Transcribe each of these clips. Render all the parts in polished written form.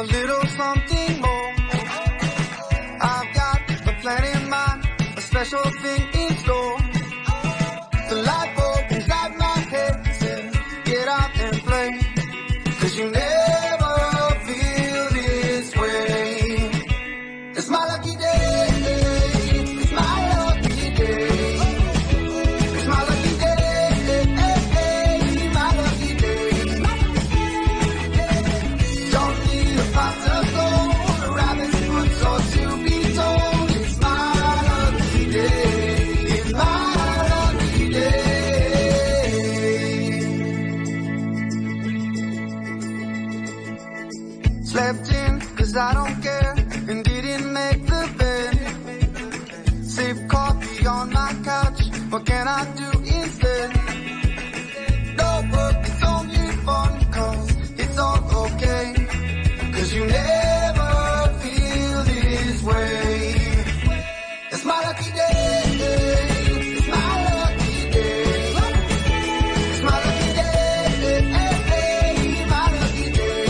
a little something more. I've got a plan in mind, a special thing in store. The light bulb inside my head said, get out and play, 'cause you never feel this way. It's my lucky day, it's my lucky day. It's my lucky day, my lucky day. Don't need a pot of gold, a rabbit's foot or to be told. It's my lucky day, it's my lucky day. Slept in 'cause I don't care, and didn't make the bed. Sip coffee on my couch, what can I do instead? No work, it's only fun, 'cause it's all okay. 'Cause you never feel this way. It's my lucky day, it's my lucky day. It's my lucky day, my lucky day.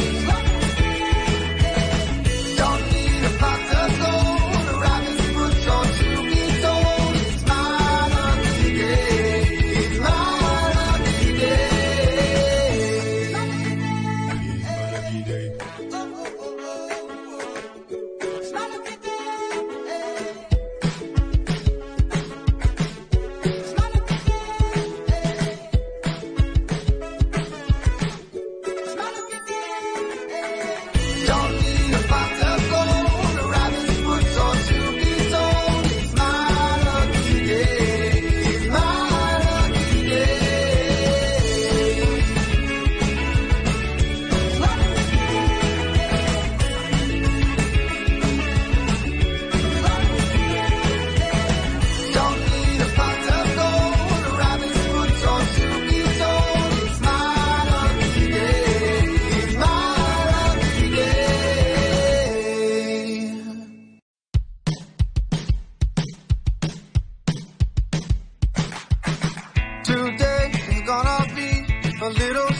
Don't need a pot of gold, a rabbit's foot or to be told. It's my lucky day, it's my lucky day. My lucky day. It's my lucky day. It's my lucky day. It's my lucky day. Don't need a pot of gold, a rabbit's foot or to be told. It's my lucky day. It's my lucky day. Don't need a pot of gold, a rabbit's foot or to be told. It's my lucky day, it's my lucky day. Today is gonna be a little